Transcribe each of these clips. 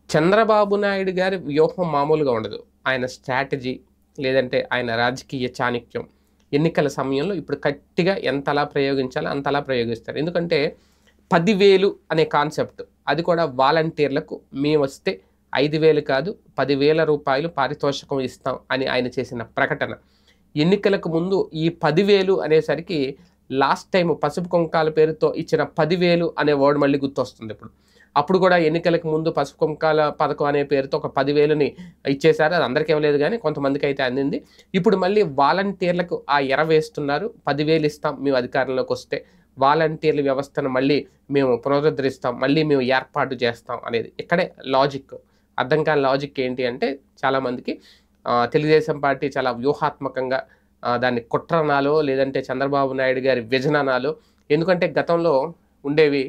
చంద్రబాబు నాయుడు గారి వ్యూహం మామూలుగా ఉండదు. ఆయన స్ట్రాటజీ లేదంటే ఆయన రాజకీయ చాణక్యం ఎన్నికల సమయంలో ఇప్పుడు గట్టిగా ఎంతలా ప్రయోగించాలో అంతలా ప్రయోగిస్తారు. ఎందుకంటే 10,000 అనే కాన్సెప్ట్, అది కూడా వాలంటీర్లకు మేమొస్తే 5,000 కాదు 10,000 రూపాయలు పారితోషికం ఇస్తాం అని ఆయన చేసిన ప్రకటన. ఎన్నికలకు ముందు ఈ 10,000 అనేసరికి లాస్ట్ టైం పసుపు కుంకాల పేరుతో ఇచ్చిన 10,000 అనే వర్డ్ మళ్ళీ గుర్తొస్తుంది ఇప్పుడు. అప్పుడు కూడా ఎన్నికలకు ముందు పసుపు కుంకాల పథకం అనే పేరుతో ఒక 10,000ని ఇచ్చేశారు. అది అందరికీ ఇవ్వలేదు కానీ కొంతమందికి అయితే అందింది. ఇప్పుడు మళ్ళీ వాలంటీర్లకు ఆ ఎర వేస్తున్నారు. 10,000 ఇస్తాం మేము అధికారంలోకి వస్తే, వాలంటీర్ల వ్యవస్థను మళ్ళీ మేము పునరుద్ధరిస్తాం, మళ్ళీ మేము ఏర్పాటు చేస్తాం అనేది. ఇక్కడే లాజిక్. అర్థం కాని లాజిక్ ఏంటి అంటే చాలామందికి తెలుగుదేశం పార్టీ చాలా వ్యూహాత్మకంగా దాన్ని కుట్రనాలో లేదంటే చంద్రబాబు నాయుడు గారి విజననాలో. ఎందుకంటే గతంలో ఉండేవి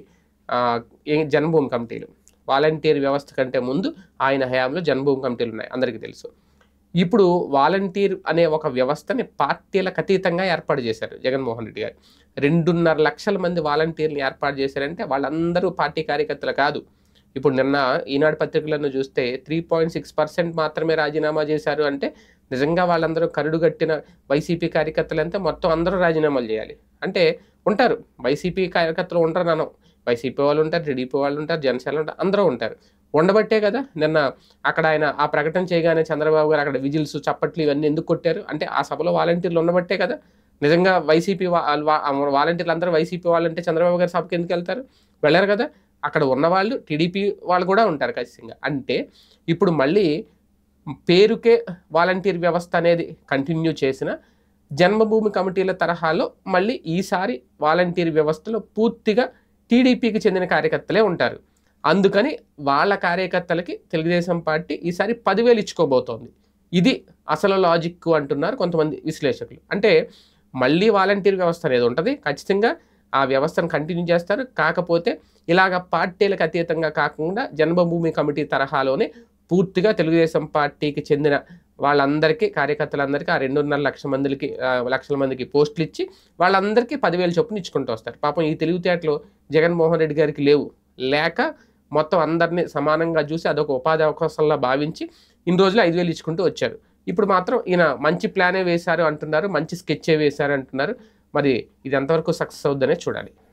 జన్మభూమి కమిటీలు. వాలంటీర్ వ్యవస్థ కంటే ముందు ఆయన హయాంలో జన్మభూమి కమిటీలు ఉన్నాయి, అందరికీ తెలుసు. ఇప్పుడు వాలంటీర్ అనే ఒక వ్యవస్థని పార్టీలకు అతీతంగా ఏర్పాటు చేశారు జగన్మోహన్ రెడ్డి గారు. 2.5 లక్షల మంది వాలంటీర్లు ఏర్పాటు చేశారంటే వాళ్ళందరూ పార్టీ కార్యకర్తలు కాదు. ఇప్పుడు నిన్న ఈనాడు పత్రికలను చూస్తే 3.6% మాత్రమే రాజీనామా చేశారు అంటే నిజంగా వాళ్ళందరూ కరుడుగట్టిన వైసీపీ కార్యకర్తలు అంతే, మొత్తం అందరూ రాజీనామాలు చేయాలి. అంటే ఉంటారు వైసీపీ కార్యకర్తలు, ఉంటారు నన్ను వైసీపీ వాళ్ళు ఉంటారు, టీడీపీ వాళ్ళు ఉంటారు, జనసేన ఉంటారు, అందరూ ఉంటారు. ఉండబట్టే కదా నిన్న అక్కడ ఆయన ఆ ప్రకటన చేయగానే చంద్రబాబు గారు అక్కడ విజిల్స్ చప్పట్లు ఇవన్నీ ఎందుకు కొట్టారు అంటే ఆ సభలో వాలంటీర్లు ఉండబట్టే కదా. నిజంగా వైసీపీ వాలంటీర్లు అందరూ వైసీపీ వాళ్ళంటే చంద్రబాబు గారి సభకి ఎందుకు వెళ్తారు? వెళ్ళారు కదా. అక్కడ ఉన్నవాళ్ళు టీడీపీ వాళ్ళు కూడా ఉంటారు ఖచ్చితంగా. అంటే ఇప్పుడు మళ్ళీ పేరుకే వాలంటీర్ వ్యవస్థ అనేది కంటిన్యూ చేసిన జన్మభూమి కమిటీల తరహాలో మళ్ళీ ఈసారి వాలంటీర్ వ్యవస్థలో పూర్తిగా టీడీపీకి చెందిన కార్యకర్తలే ఉంటారు. అందుకని వాళ్ళ కార్యకర్తలకి తెలుగుదేశం పార్టీ ఈసారి 10,000 ఇచ్చుకోబోతోంది. ఇది అసలు లాజిక్ అంటున్నారు కొంతమంది విశ్లేషకులు. అంటే మళ్ళీ వాలంటీర్ వ్యవస్థ అనేది ఉంటుంది, ఖచ్చితంగా ఆ వ్యవస్థను కంటిన్యూ చేస్తారు. కాకపోతే ఇలాగ పార్టీలకు అతీతంగా కాకుండా జన్మభూమి కమిటీ తరహాలోనే పూర్తిగా తెలుగుదేశం పార్టీకి చెందిన వాళ్ళందరికీ కార్యకర్తలందరికీ ఆ 2.5 లక్షల మందికి పోస్టులు ఇచ్చి వాళ్ళందరికీ 10,000 చొప్పున ఇచ్చుకుంటూ వస్తారు. పాపం ఈ తెలివితేటలు జగన్మోహన్ రెడ్డి గారికి లేక మొత్తం అందరినీ సమానంగా చూసి అదొక ఉపాధి అవకాశంలా భావించి ఇన్ని రోజులు 5,000 ఇచ్చుకుంటూ వచ్చారు. ఇప్పుడు మాత్రం ఈయన మంచి ప్లానే వేశారు అంటున్నారు, మంచి స్కెచ్చే వేశారు అంటున్నారు. మరి ఇది ఎంతవరకు సక్సెస్ అవుద్దనే చూడాలి.